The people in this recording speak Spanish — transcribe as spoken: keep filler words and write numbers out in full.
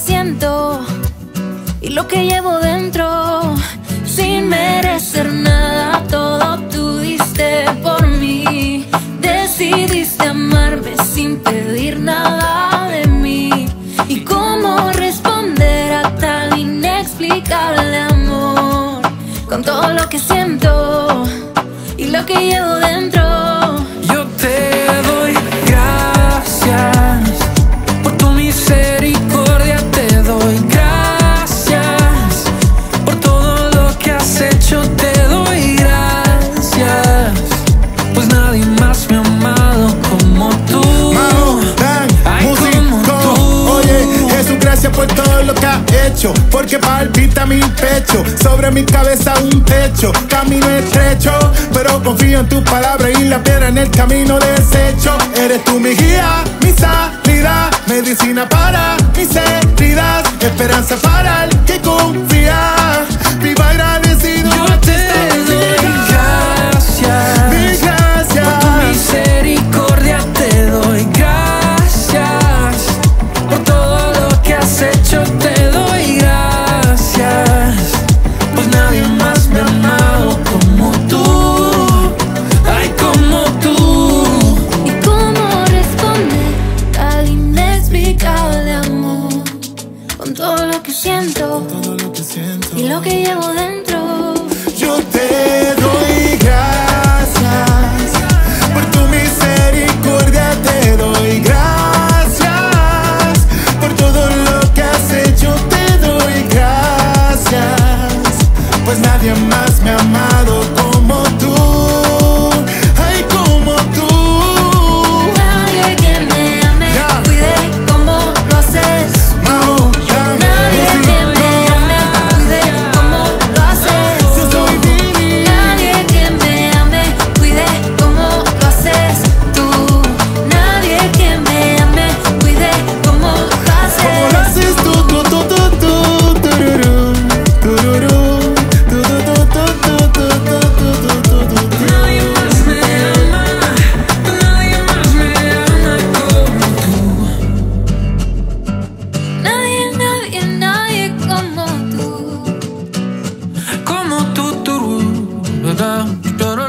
siento y lo que llevo dentro. Sin merecer nada, todo tú diste por mí. Decidiste amarme sin pedir nada de mí. ¿Y cómo responder a tan inexplicable amor? Con todo lo que siento y lo que llevo dentro. Yo te doy gracias por tu misericordia, te doy gracias por todo lo que has hecho, te doy gracias, pues nadie más me ha amado como tú. Ay, como tú. Oye, Jesús, gracias por todo lo que has hecho, porque palpita mi pecho, sobre mi cabeza un techo, camino estrecho, pero confío en tu palabra y la piedra en el camino desecho. Eres tú mi guía, mi salida, medicina para mis heridas, esperanza para el que confía. Viva agradecido. Yo te doy gracias, mi gracias por tu misericordia, te doy gracias por todo lo que has hecho, te doy gracias, pues nadie más me ha amado como tú. Ay, como tú. ¿Y cómo responder al inexplicable amor? Con todo lo que siento, todo lo que siento y lo que llevo dentro. Yo te doy gracias por tu misericordia, te doy gracias por todo lo que has hecho, te doy gracias, pues nadie más me ha amado como tú. Ay, como tú. Nadie que me ame, Yeah. cuide como lo haces. No, Nadie que me ame, cuide como lo haces. yo soy divino. Nadie que me ame, cuide como lo haces tú. Nadie que me ame, cuide como lo Como lo haces. haces tú, tú, tú, tú, tú, tururú, tururú, tu, tu, tu, tu, tu, tu, tu, tu, tu, tu, tu. Nadie más me ama, nadie más me ama como tú. Nadie, nadie, nadie como tú. Como tú, tú, da, da, da,